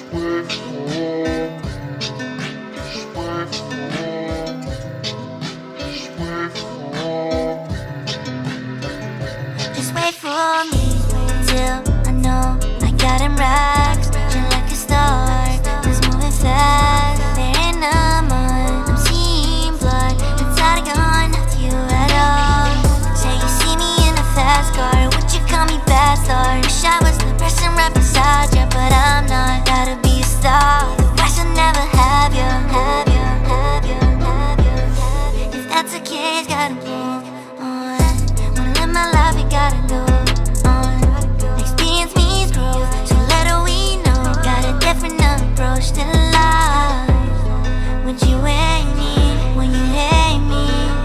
Just wait for me till I know I got him rocks, just like a star, just moving fast. There ain't no more, I'm seeing blood. It's hard to go after you at all. Say you see me in a fast car, would you call me fast star? Wish I was the person right beside you, but I'm not. Gotta be a star, otherwise I'll never have you, have you, have you, have you, have you. If that's the case, gotta move on. Wanna live my life, you gotta go on. Experience means growth, so little we know. Got a different approach to life. Would you hate me when you hate me?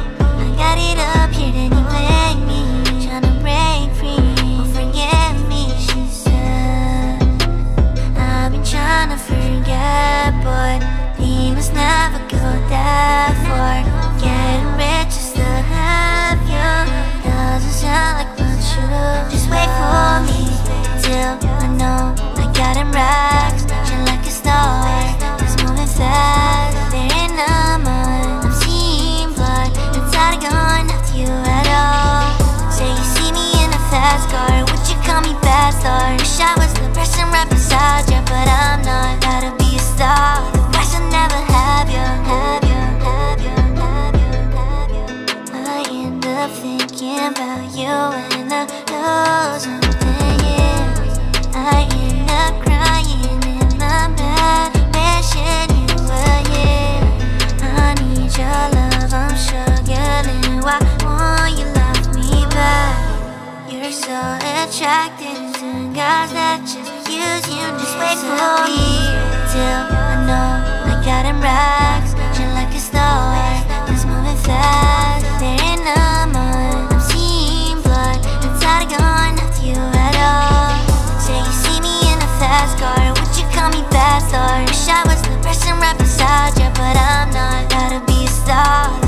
I got it up here, then you blame me. Tryna break free, oh forget me, she said. I've been tryna forget, but he must never go that far. Getting rich just to have you doesn't sound like much you. Just wait for me till I know I got him rocks, just like a star, just moving fast. There ain't no more, I'm seeing blood. It's hard to go after you at all. Say you see me in a fast car, would you call me fast star? Wish I was the person right beside you, but I'm not. Gotta be a star, otherwise I'll never have you, have you, have you, have you, have you. I end up thinking about you when I lose something, yeah. I end up crying in my bed, wishing you were here. I need your love, I'm struggling. Why won't you love me back? You're so attracted to guys that just use you. Just wait for me till I know I got him rocks, just like a star, just moving fast. There ain't no more, I'm seeing blood. It's hard to go after you at all. Say you see me in a fast car, would you call me fast star? Wish I was the person right beside you, but I'm not. Gotta be a star.